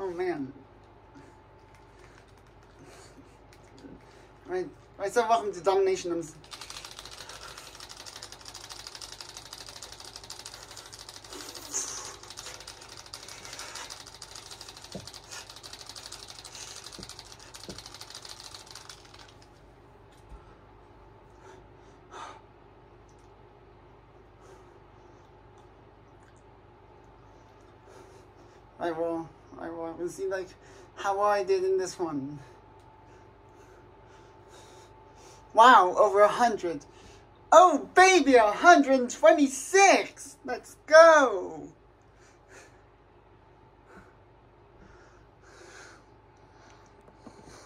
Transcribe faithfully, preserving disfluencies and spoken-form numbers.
Oh man. Alright, alright, so welcome to Domination. I'm I will, I will, I will see like how I did in this one. Wow, over a hundred. Oh baby, one hundred twenty-six! Let's go!